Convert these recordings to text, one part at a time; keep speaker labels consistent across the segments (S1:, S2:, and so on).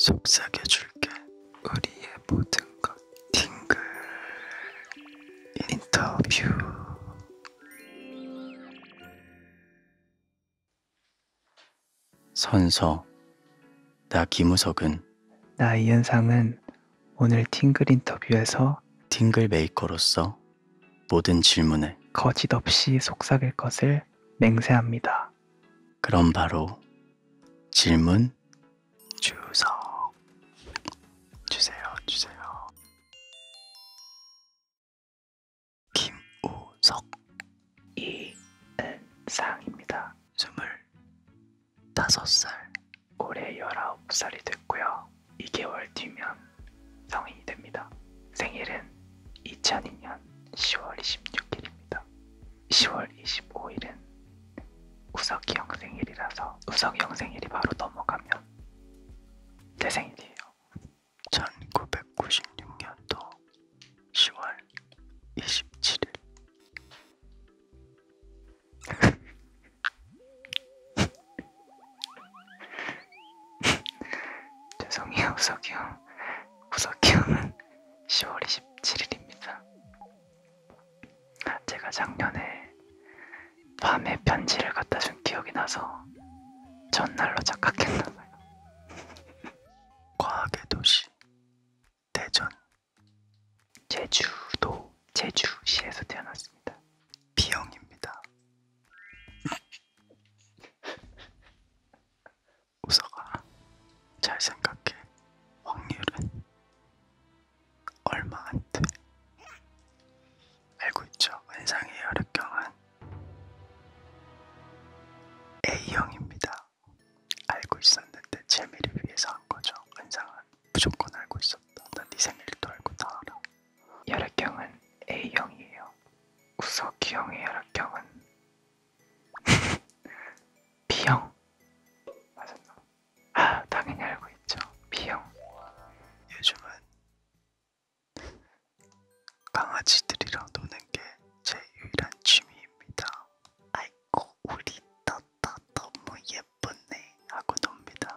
S1: 속삭여줄게. 우리의 모든 것 팅글 인터뷰. 선서. 나 김우석은
S2: 나 이현상은 오늘 팅글 인터뷰에서
S1: 팅글 메이커로서 모든 질문에
S2: 거짓 없이 속삭일 것을 맹세합니다.
S1: 그럼 바로 질문 주석 주세요. 김우석
S2: 이은상입니다.
S1: 25살.
S2: 올해 19살이 됐고요. 2개월 뒤면 성인이 됩니다. 생일은 2002년 10월 26일입니다. 10월 25일은 우석이 형 생일이라서 우석이 형 생일이 바로 넘어가면 내 생일이에요.
S1: 1996년도 10월 27일.
S2: 죄송해요, 우석이 형. 우석이 형은 10월 27일입니다. 제가 작년에 밤에 편지를 갖다 준 기억이 나서 전날로 착각했나봐요.
S1: 과학의 도시 대전.
S2: 제주도 제주시에서 태어났습니다.
S1: B형입니다. 우석아, 잘 생각해. 확률은 얼마 안 돼. 알고 있죠? 은상의 혈액형은 A형입니다. 알고 있었는데 재미를 위해서 한 거죠. 은상은 무조건 알고 있었다. 나 네 생일도 알고 다 알아.
S2: 혈액형은 A형이에요. 우석이 형의 혈액형은 B형. 맞았나? 아, 당연히 알고 있죠. B형.
S1: 요즘은 강아지들이랑 노는 게 제 유일한 취미입니다. 아이고 우리 따따 너무 예쁘네 하고 놉니다.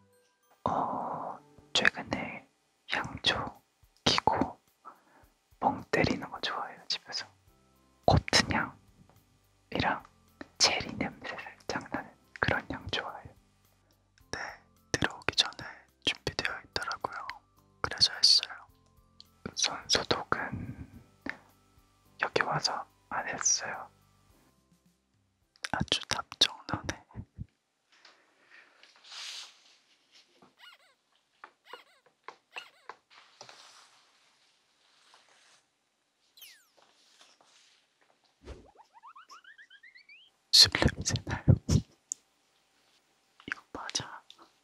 S2: 최근에 향초 키고 멍 때리는 거 좋아해요. 집에서 코튼 향이랑 체리 냄새 살짝 나는 그런 향 좋아해요.
S1: 네, 들어오기 전에 준비되어 있더라고요. 그래서 했어요.
S2: 손 소독은 여기 와서 안 했어요.
S1: 아주 답정너네. 술 냄새 나요. 이거 맞아.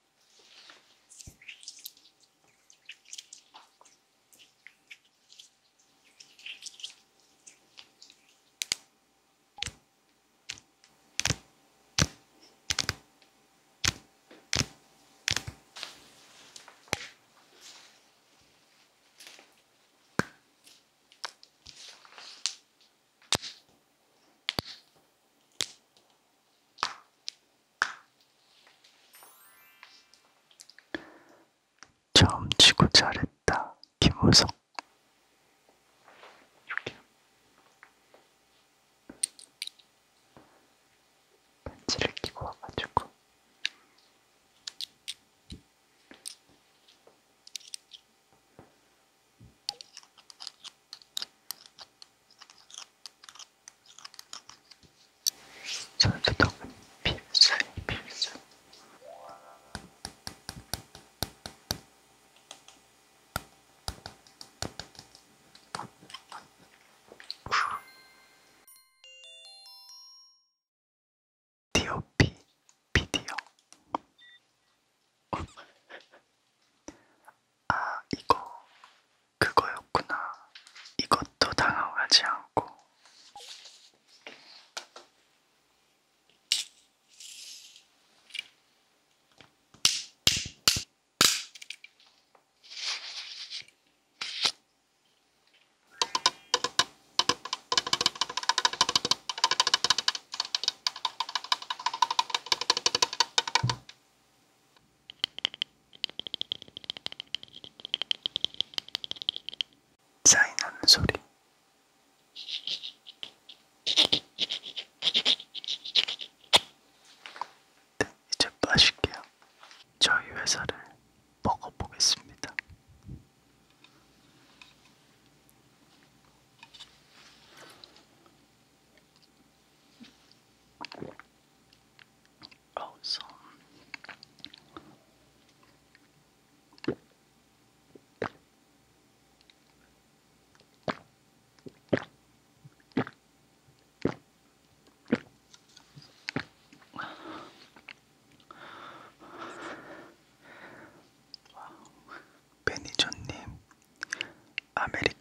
S1: 처음 치고 잘했다. 김우석.
S2: 이렇게 벤치를 끼고 와가지고 손 소독은 필수예요. 필수.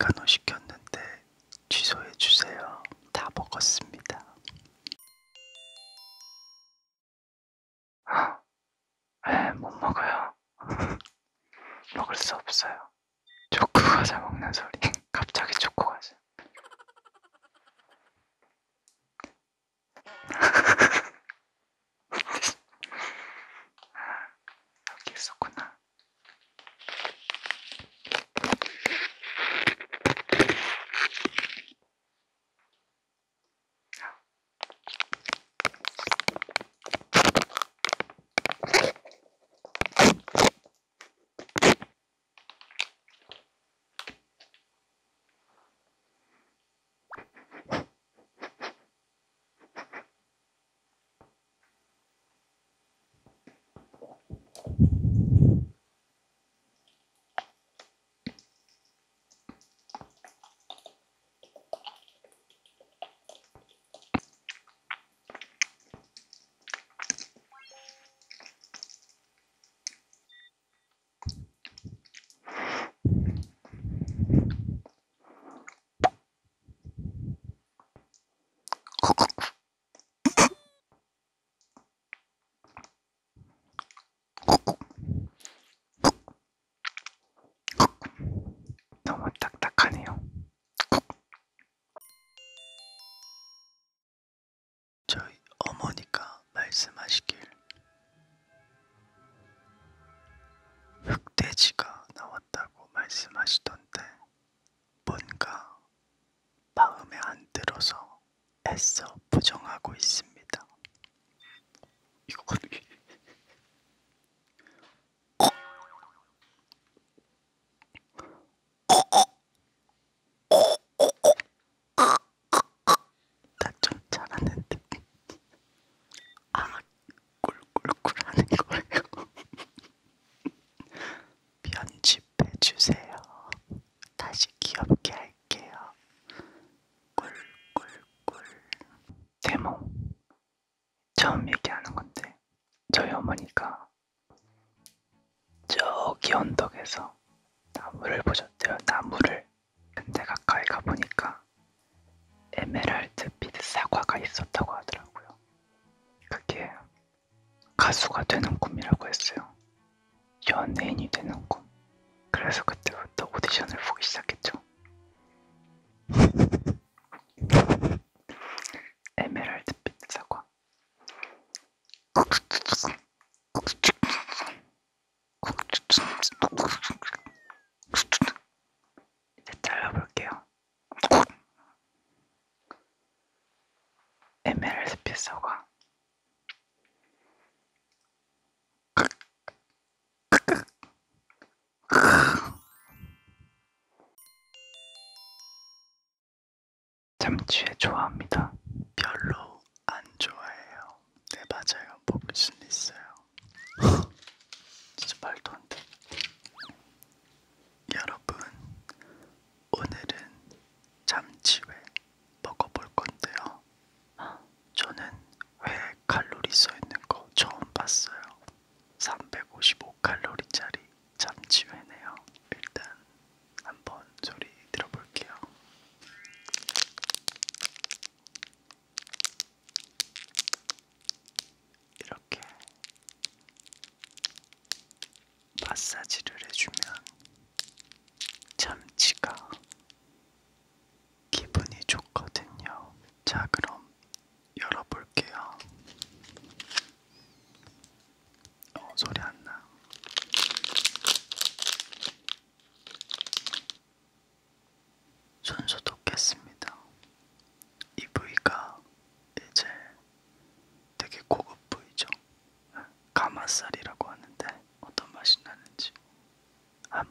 S1: 아메리카노 시켰는데 취소해주세요. 다 먹었습니다.
S2: 못 먹어요. 먹을 수 없어요. 초코 과자 먹는 소리. 갑자기 초코 과자. 여기 있었구나. 너무 딱딱하네요.
S1: 저희 어머니가 말씀하시길 흑돼지가 나왔다고 말씀하시던데 뭔가 마음에 안 들어서 애써 부정하고 있습니다. 이거 나 좀 잘하는데 꿀꿀꿀 하는 거예요. 편집해주세요. 다시 귀엽게 할게요. 꿀꿀꿀.
S2: 데모. 처음 얘기하는 건데 저희 어머니가 저기 언덕에서 나무를 보셨대요. 나무를. 근데 가까이 가보니까 에메랄드 빛 사과가 있었다고 하더라고요. 그게 가수가 되는 꿈이라고 했어요. 연예인이 되는 꿈. 그래서 그때부터 오디션을 보기 시작했죠. 에메랄드 빛 사과. 이제 잘라볼게요. 에메랄드 빛 사과. 잠취회 좋아합니다.
S1: 별로 안 좋아해요. 네 맞아요. 먹을 수는 있어요. 진짜 말도 안 돼. 여러분 오늘은 잠치회 먹어볼 건데요. 저는 회 칼로리 써있는 거 처음 봤어요. 355칼로리짜리 잠치회네요. 일단 한번 소리 들어볼게요. 이렇게 마사지를 해주면 참치가 기분이 좋거든요. 자, 그럼 열어볼게요. 소리 안 나. 손 소독했습니다. 이 부위가 이제 되게 고급 부위죠. 가마살이라고 하는데 어떤 맛이 나는지 한번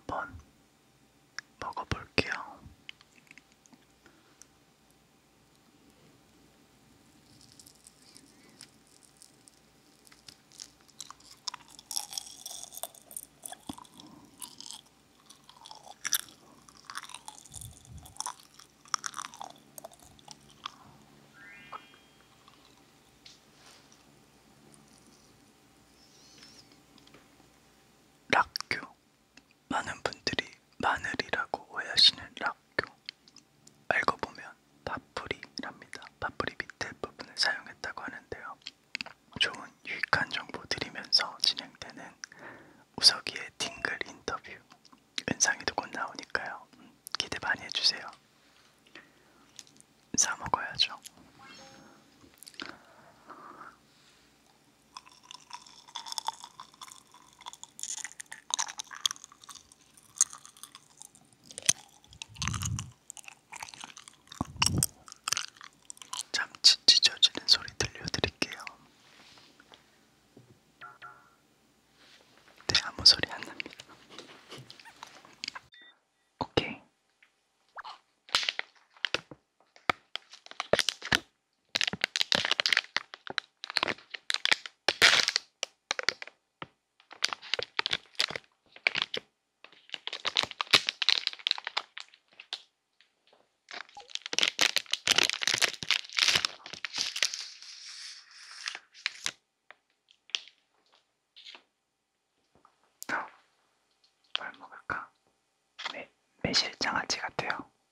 S2: 매실 장아찌 같아요.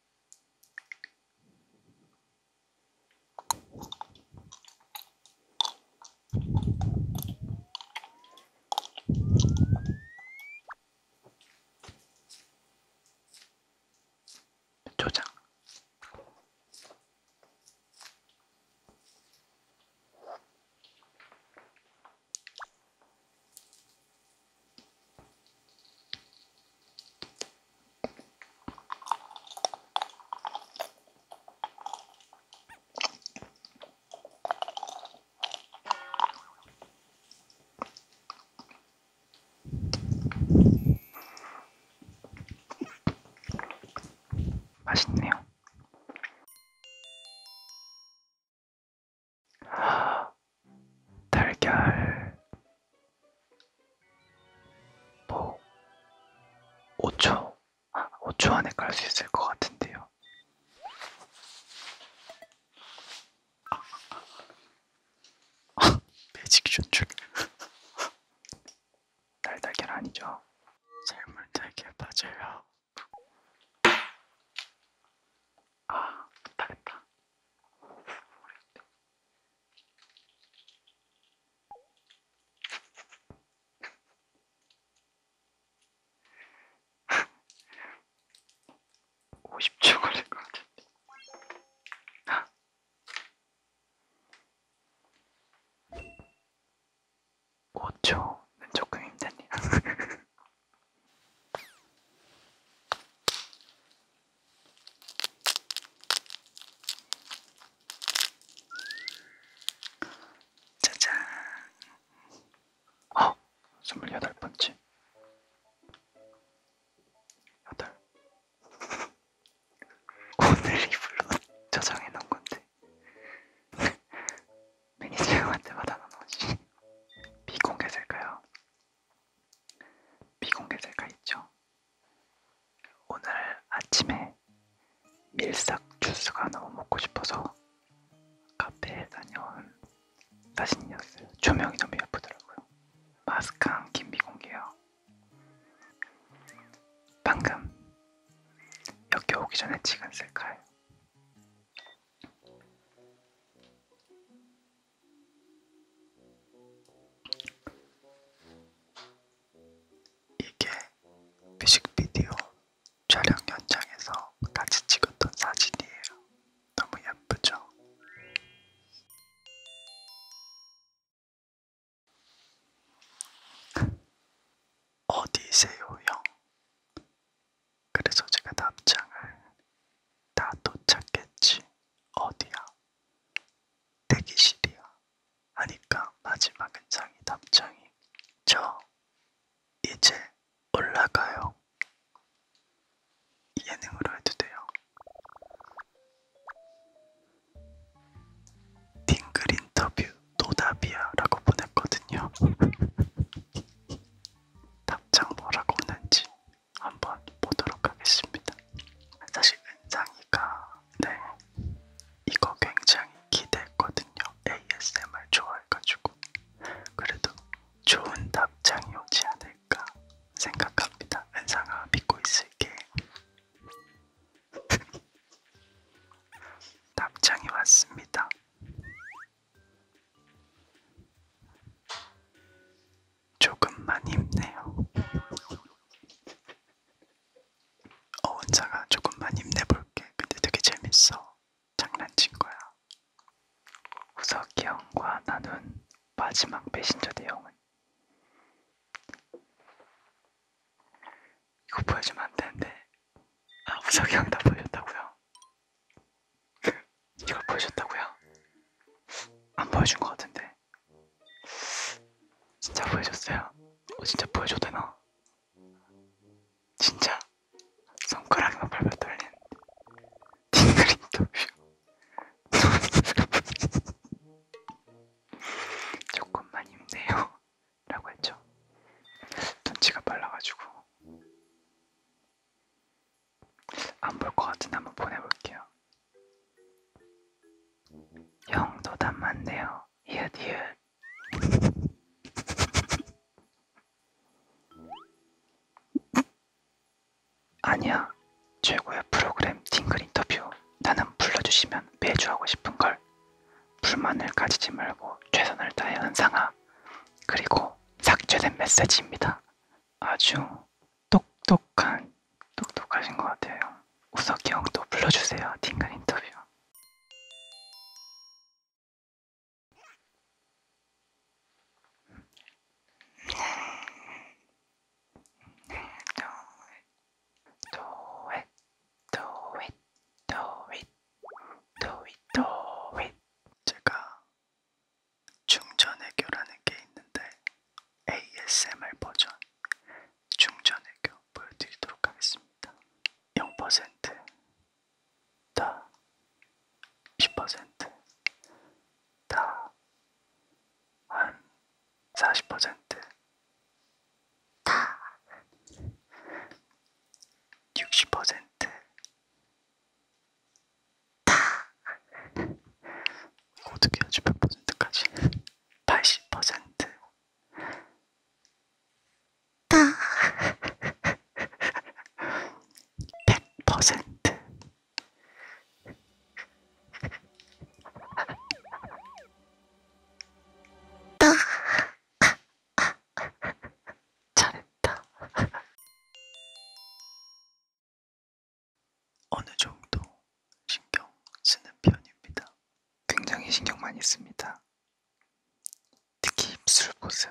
S2: 초장. 맛있네요. 달걀 뭐 5초 안에 깔 수 있을 것 같은데요.
S1: 매직 쫀줄.
S2: 달걀 아니죠?
S1: 삶은 달걀 맞아요.
S2: 아, 못하겠다. 오 50초 걸릴 것 같은데. 5초는 조금 힘드네요.
S1: 짜잔.
S2: 28번째. 8. 오늘 이불로 저장해 놓은 건데. 매니저 형한테 받아놓지. 비공개 셀까요? 비공개 셀까 있죠? 오늘 아침에 밀싹 주스가 너무 먹고 싶어서 카페에 다녀온 사진이었어요. 조명이 너무 예쁘더라고요. 마스크 안 낀 비공개요. 방금 여기 오기 전에 찍은 셀카예요.
S1: 이게 뮤직비디오 촬영 현장에서 같이 찍었던 사진이에요. 너무 예쁘죠? 어디세요, 형? 그래서 제가 답장을 다 도착했지. 어디야? 대기실이야. 하니까 마지막 은상이 답장이 저 이제 올라가요. 예능으로 해도 돼요. 딩글 인터뷰 노답이야 라고 보냈거든요. 답장 뭐라고 오는지 한번 보도록 하겠습니다. 사실 은상이가 이거 굉장히 기대했거든요. ASMR 좋아해가지고. 그래도 좋은 답장이 오지 않을까 생각합니다. 은상아 믿고 있을게. 답장이 왔습니다. 조금만 힘내요. 은상아 조금만 힘내볼게. 근데 되게 재밌어. 장난친 거야.
S2: 우석이 형과 나눈 마지막 메신저 내용은 이거 보여주면 안 되는데. 우석이 형이 다 보여줬다고요? 이걸 보여줬다고요? 안 보여준 것 같은데. 진짜 보여줬어요? 진짜 보여줘도 되나? 진짜 손가락만 발발 떨리는데. 딩글 인터뷰. 조금만 힘내요 라고 했죠. 눈치가 빨라가지고 안 볼 것 같은데 한번 보내볼게요. 형 노답 맞네요. 히읗 아니야 최고의 프로그램 팅글 인터뷰. 나는 불러주시면 매주 하고 싶은 걸. 불만을 가지지 말고 최선을 다하는 상하. 그리고 삭제된 메시지입니다. 아주 똑똑하신 것 같아요. 우석이 형도 불러주세요. 팅글 인터뷰.
S1: 제가 중전외교라는 게 있는데 ASMR 버전 중전외교 보여드리도록 하겠습니다. 0%, 다 10%, 다 한 40%, 다 60%, 어떻게 하지? 100%까지 80%, 다 100%, 잘했다. 어느 정도 신경 쓰는 편입니다.
S2: 굉장히 신경 많이 씁니다. 특히 입술 모습,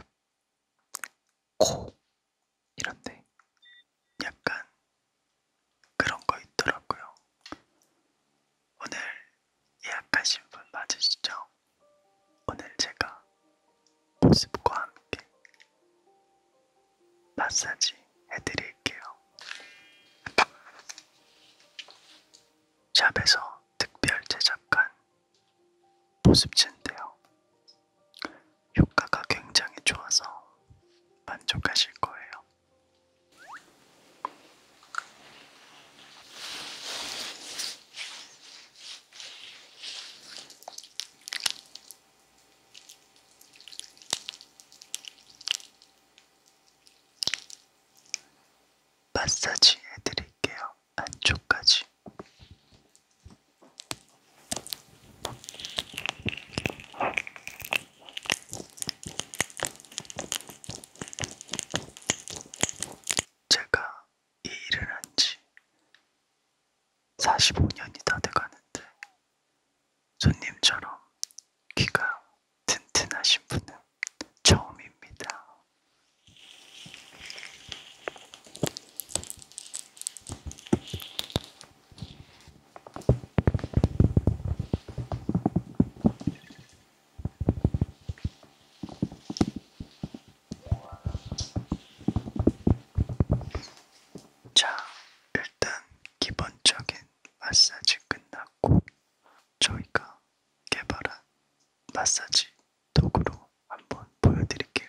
S2: 코 이런데.
S1: 약간 그런 거 있더라고요. 오늘 예약하신 분 맞으시죠? 오늘 제가 모습과 함께 마사지 해드릴게요. 샵에서 특별 제작한 모습체인데요. 효과가 굉장히 좋아서 만족하실 거예요. 마사지 해드릴게요. 안쪽까지. 제가 이 일을 한 지 45년이 다 돼가는데 손님처럼 귀가 튼튼하신 분은 처음입니다. 자, 일단 기본적인 마사지 끝났고 저희가 개발한 마사지 도구로 한번 보여드릴게요.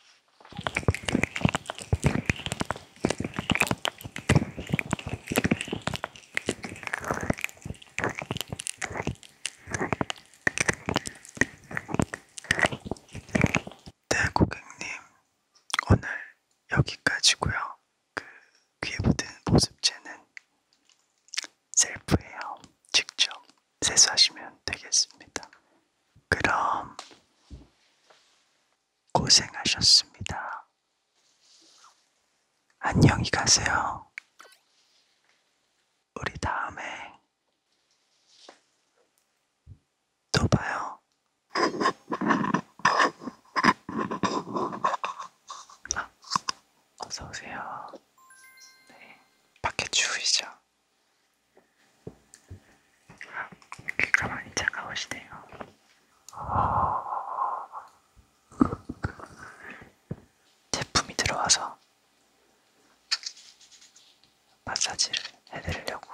S1: 네, 고객님. 오늘 여기까지고요. 그 귀에 묻은 보습제는 셀프예요. 직접 세수하시면 되겠습니다. 그럼 고생하셨습니다. 안녕히 가세요. 우리 다음에 또 봐요.
S2: 어서 오세요. 네, 밖에 추우시죠? 귀가 많이 차가우시네요. 제품이 들어와서 마사지를 해드리려고.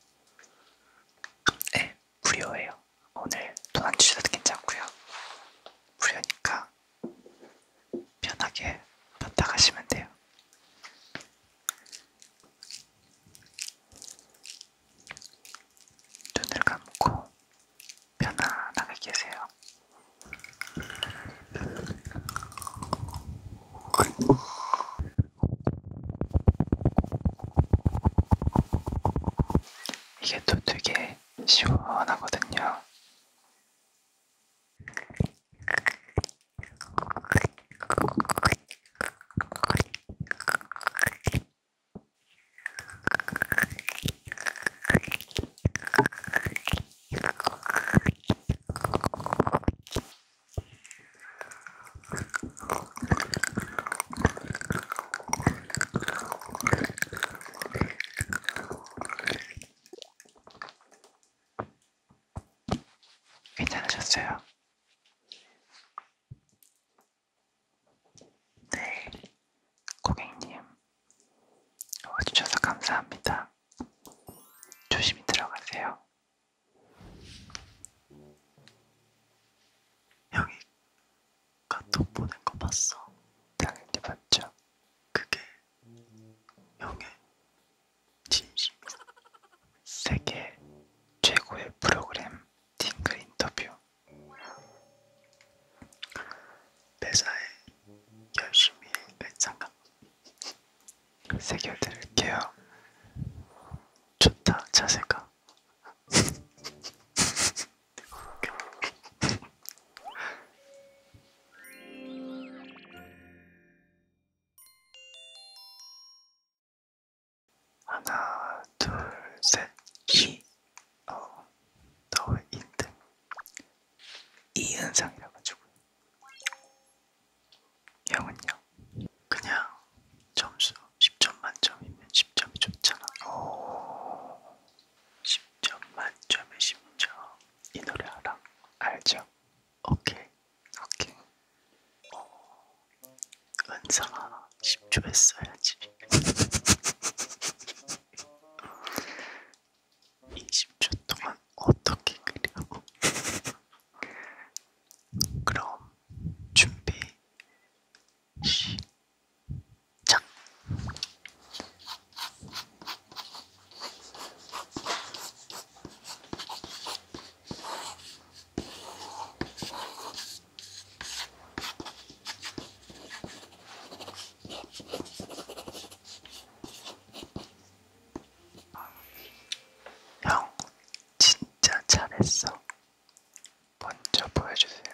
S2: 네, 무료예요. 오늘 돈 안 주셔도 괜찮고요. 무료니까 편하게 받다 가시면 돼요. 눈을 감고 편안하게 계세요. 이게 또 되게 시원하거든요. 괜찮으셨어요? 네, 고객님 와주셔서 감사합니다. 조심히 들어가세요.
S1: 형이 카톡 보낸 거 봤어?
S2: 당연히 봤죠.
S1: 그게 형의 진심이야.
S2: 세계 최고의 프로그램 팅글 인터뷰.
S1: 매사에 열심히 멘상감.
S2: 세계 드릴게요.
S1: 좋다 자세가.
S2: 하나, 둘, 셋, 이.
S1: 너왜 인등?
S2: 이은상이라 가지고. 형은요?
S1: 그냥 점수 10점 만점이면 10점이 좋잖아. 10점 만점에 10점. 이 노래 알아?
S2: 알죠?
S1: 오케이.
S2: 오케이.
S1: 은상아 10조 했어야지. 20초 동안 어떻게 그려? 그럼 준비 시작. 형 진짜 잘했어.
S2: 먼저 보여주세요.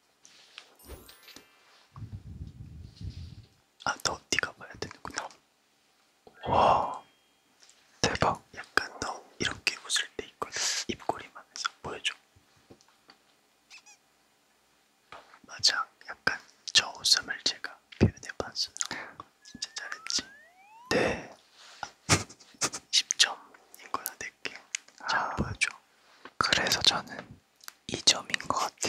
S1: 너 네가 봐야 되는구나.
S2: 와, 대박.
S1: 약간 너 이렇게 웃을 때 있거든. 입꼬리만 해서 보여줘. 맞아. 약간 저 웃음을 제가 표현해봤어요. 진짜 잘했지.
S2: 네.
S1: 10점인 거야 내게. 자 보여줘.
S2: 그래서 저는 2점인 것 같아요.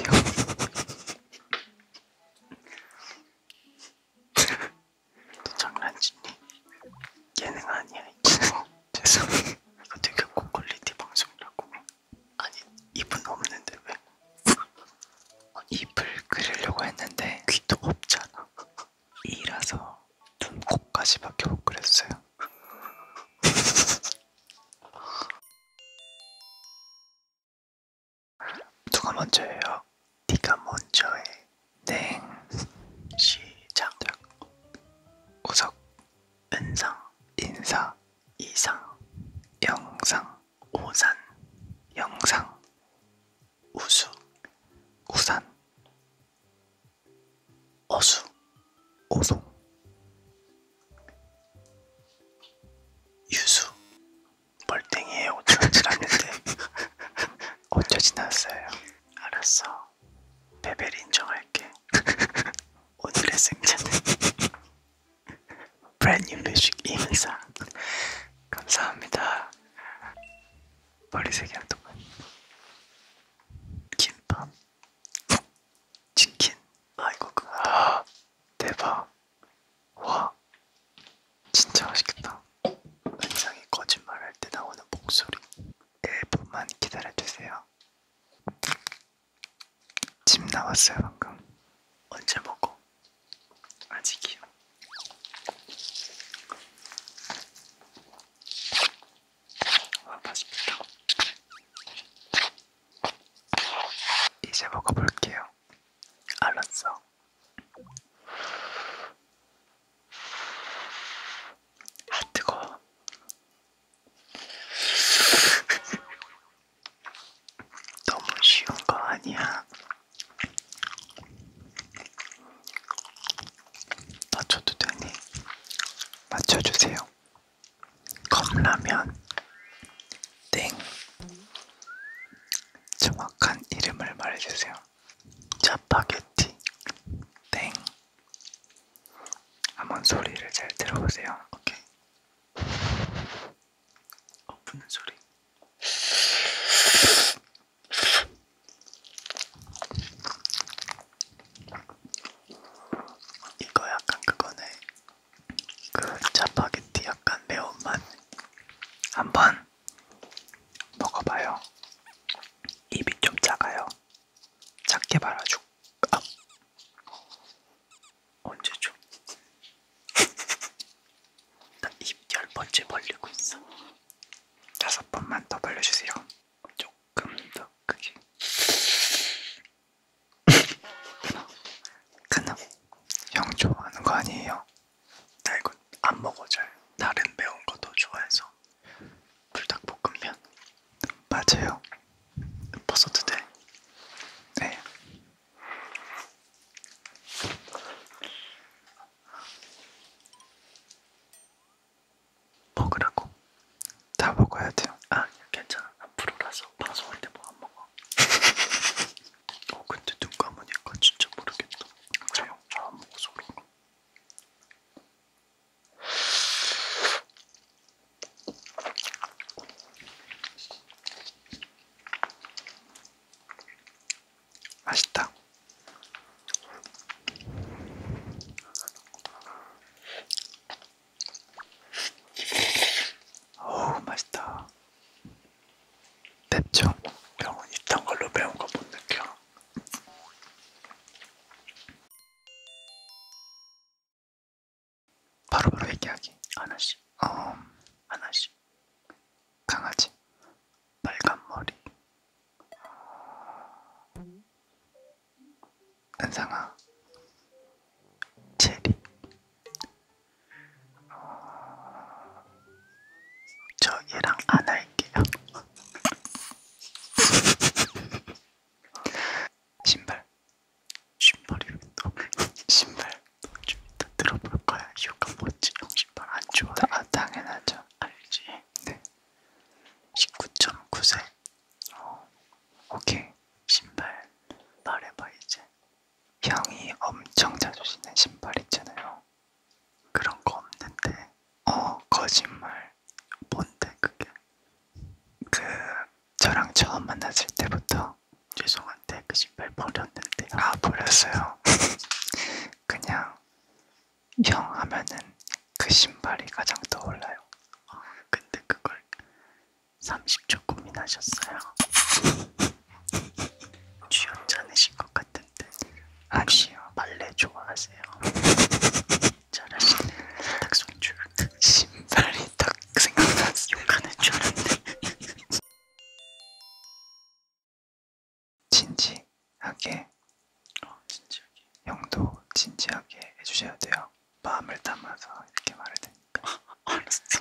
S1: 너 장난치니? 예능 아니야 이거.
S2: 죄송해요.
S1: 이거 되게 고퀄리티 방송이라고. 아니 입은 없는데 왜?
S2: 입을 그리려고 했는데
S1: 귀도 없잖아.
S2: 이라서 눈, 코까지밖에 못 그렸어요. 누가 먼저예요?
S1: 네가 먼저 해.
S2: 네.
S1: 시작.
S2: 우석,
S1: 은상,
S2: 인사,
S1: 이상,
S2: 영상,
S1: 오산,
S2: 영상,
S1: 우수,
S2: 우산,
S1: 어수,
S2: 오송,
S1: 유수. 멀땡이에 5천 지났는데.
S2: 어쩌 지났어요.
S1: 알았어. 베벨 인정할게. 오늘의 승자는 브랜뉴 뮤직 이은상.
S2: 감사합니다. 머리색이랑 똑같.
S1: 김밥, 치킨. 아이고 그거.
S2: 대박. 와, 진짜 맛있겠다.
S1: 은상이 거짓말할 때 나오는 목소리.
S2: 1분만 기다려주세요. 집 나왔어요 방금.
S1: 언제 먹어? 아직이요.
S2: 와, 맛있겠다. 이제 먹어볼게요.
S1: 알았어.
S2: 아 뜨거워.
S1: 라면.
S2: 땡. 정확한 이름을 말해주세요.
S1: 짜파게티.
S2: 땡. 한번 소리를 잘 들어보세요.
S1: 오케이. 부는 소리. 이거 약간 그거네. 그 짜파게티 약간 매운맛.
S2: 한번 먹어봐요. 입이 좀 작아요. 작게 말아줘.
S1: 언제 줘? 나 입 10번째 벌리고 있어.
S2: 5번만 더 벌려주세요. 조금 더 크게. 그놈, 형 좋아하는 거 아니에요?
S1: 나 이거 안 먹어 잘. 다른 매운 거 더 좋아해서. 불닭볶음면.
S2: 맞아요.
S1: 벗어도 돼?
S2: 네.
S1: 먹으라고.
S2: 다 먹어야 돼요.
S1: 아 괜찮아. 앞으로라서 방송할 때 뭐 안 먹어. 근데 눈 감으니까 진짜 모르겠다. 잘안 먹어서 그런가.
S2: 맛있다. 어우, 맛있다. 맵죠?
S1: 병원 이딴 걸로 매운 거 못 느껴.
S2: 바로바로 얘기하기.
S1: 하나씩. 하나씩.
S2: 강아지.
S1: 빨간 머리.
S2: 은상아.
S1: 체리. 저 얘랑 안 할게요.
S2: 신발.
S1: 신발이 왜 또? 신발. 좀 이따 들어볼 거야. 이유가 뭔지. 형 신발 안 좋아해.
S2: 당연하죠.
S1: 알지?
S2: 네.
S1: 19.9세.
S2: 오케이.
S1: 신발 말해봐 이제.
S2: 형이 엄청 자주 신는 신발 있잖아요.
S1: 그런 거 없는데.
S2: 거짓말.
S1: 뭔데 그게?
S2: 그 저랑 처음 만났을 때부터
S1: 죄송한데 그 신발 버렸는데.
S2: 버렸어요. 그냥 형 하면은 그 신발이 가장 떠올라요.
S1: 근데 그걸 30초 고민하셨어요. 쥐어짜내신 것 같은데.
S2: 아니요.
S1: 빨래 좋아하세요. 잘하시네. 닭손줄.
S2: 신발이 딱 생각났어.
S1: 욕하는 줄 알았네.
S2: 진지하게.
S1: 진지하게.
S2: 형도 진지하게 해주셔야 돼요. 마음을 담아서 이렇게 말해야 되니까.
S1: 알았어.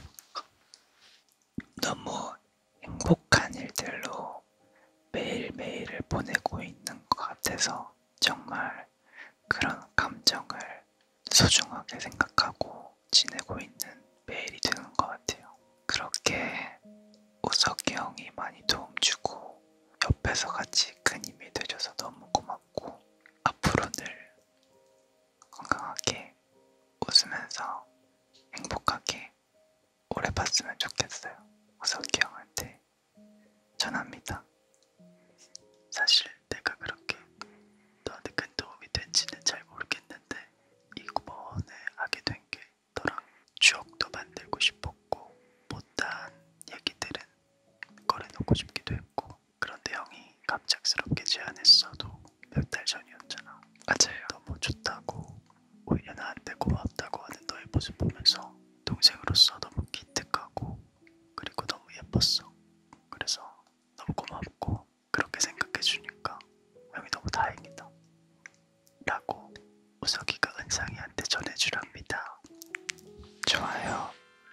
S2: 너무 행복한 일들로 매일매일을 보내고 있는 것 같아서 정말 그런 감정을 소중하게 생각하고 지내고 있는 매일이 되는 것 같아요. 그렇게 우석이 형이 많이 도움 주고 옆에서 같이 큰 힘이 되줘서 너무 고맙고 앞으로 늘 건강하게 웃으면서 행복하게 오래 봤으면 좋겠어요. 우석이 형한테 전합니다.
S1: 사실 내가 그렇게 너한테 큰 도움이 된지는 잘 모르겠는데 이번에 하게 된 게 너랑 추억도 만들고 싶었고 못한 얘기들은 꺼내놓고 싶기도 했고 그런데 형이 갑작스럽게 제안했어도 몇 달 전이었잖아.
S2: 맞아요.
S1: 너무 좋다고 오히려 나한테 고맙다고 하는 너의 모습 보면서 동생으로서 너무 기특하고 그리고 너무 예뻤어. 그래서 너무 고맙고 그렇게 생각해주니까 형이 너무 다행이다 라고 우석이가 은상이한테 전해주랍니다.
S2: 좋아요.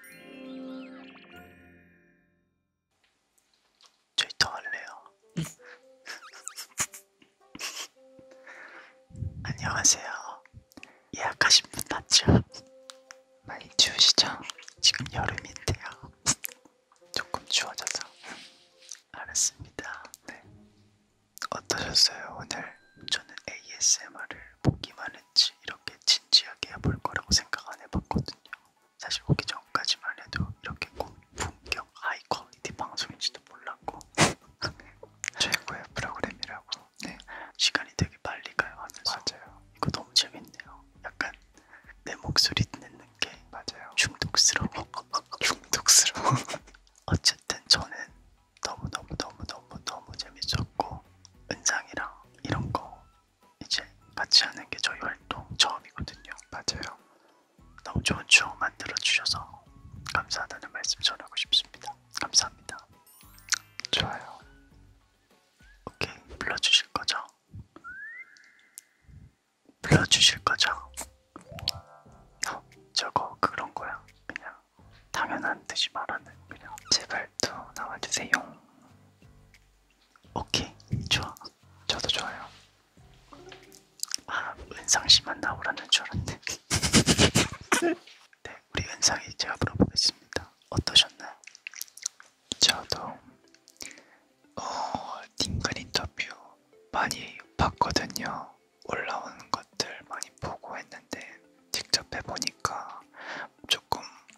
S1: 저희 더 할래요. 안녕하세요. 예약하신 분 맞죠?
S2: 많이 추우시죠?
S1: 지금 여름인데요. 주실 거죠? 저거 그런 거야. 그냥 당연한 듯이 말하는 그냥.
S2: 제발 또 나와주세요.
S1: 오케이, 좋아.
S2: 저도 좋아요.
S1: 아, 은상 씨만 나오라는 줄 알았네. 네, 우리 은상이 제가 물어보겠습니다. 어떠셨나요?
S2: 저도 딩글 인터뷰 많이 봤거든요. 올라오는 것들 많이 보고 했는데 직접 해보니까 조금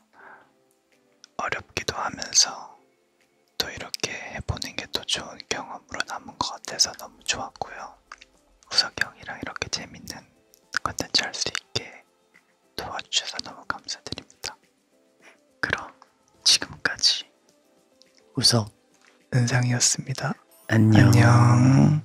S2: 어렵기도 하면서 또 이렇게 해보는 게 또 좋은 경험으로 남은 것 같아서 너무 좋았고요. 우석이 형이랑 이렇게 재밌는 컨텐츠 할 수 있게 도와주셔서 너무 감사드립니다.
S1: 그럼 지금까지 우석
S2: 은상이었습니다.
S1: 안녕.
S2: 안녕.